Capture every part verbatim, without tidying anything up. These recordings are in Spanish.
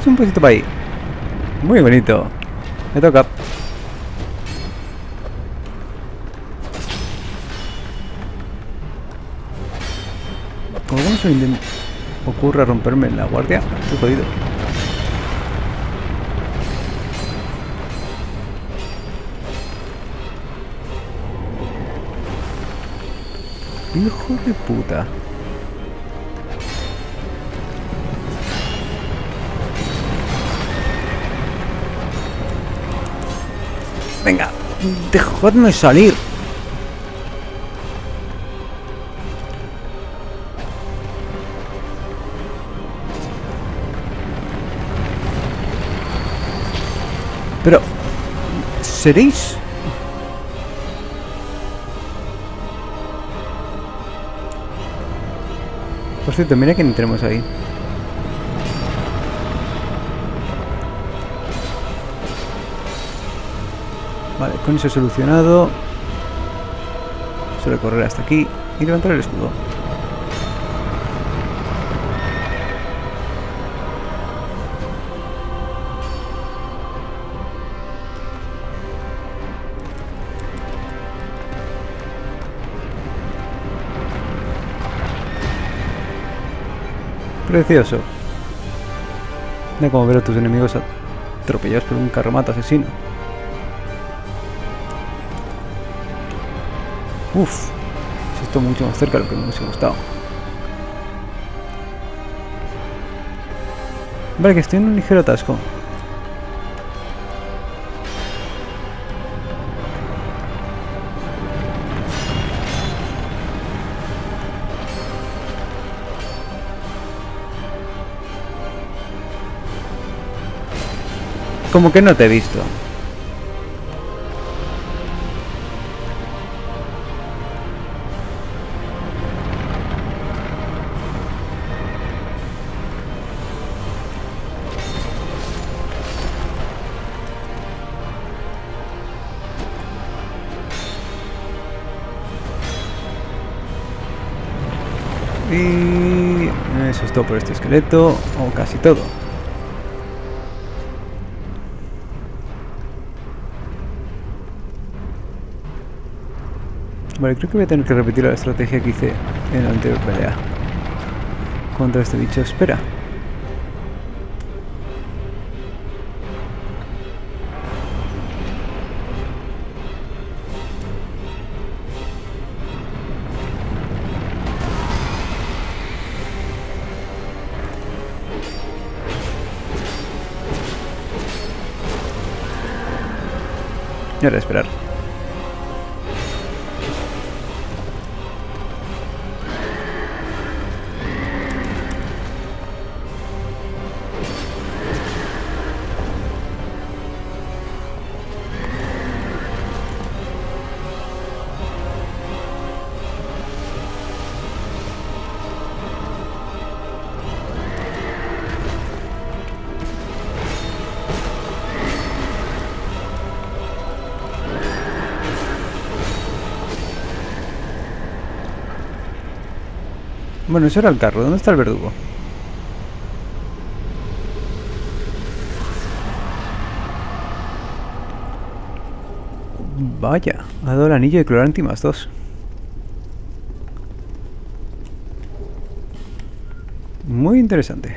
es un poquito para ahí. Muy bonito. Me toca. Como no se me ocurra romperme la guardia, estoy jodido. Hijo de puta. Venga, dejadme salir. Pero... ¿seréis? Por cierto, mira quién tenemos ahí. Vale, con eso solucionado. Solo correr hasta aquí y levantar el escudo. Precioso. Mira cómo ver a tus enemigos atropellados por un carromato asesino. Uff, esto mucho más cerca de lo que me hubiese gustado. Vale, que estoy en un ligero atasco. Como que no te he visto. Y eso es todo por este esqueleto, o casi todo. Vale, creo que voy a tener que repetir la estrategia que hice en la anterior pelea contra este bicho. Espera. Y ahora esperar. Bueno, eso era el carro. ¿Dónde está el verdugo? Vaya, ha dado el anillo de Cloranti más dos. Muy interesante.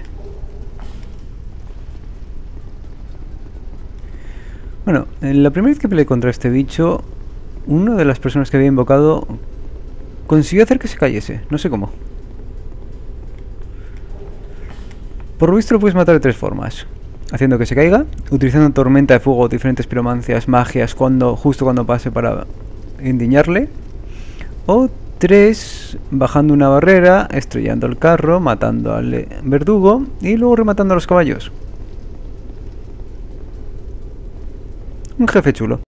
Bueno, en la primera vez que peleé contra este bicho, una de las personas que había invocado consiguió hacer que se cayese. No sé cómo. Por lo visto lo puedes matar de tres formas. Haciendo que se caiga, utilizando tormenta de fuego, diferentes piromancias, magias, cuando, justo cuando pase para endiñarle. O tres, bajando una barrera, estrellando el carro, matando al verdugo y luego rematando a los caballos. Un jefe chulo.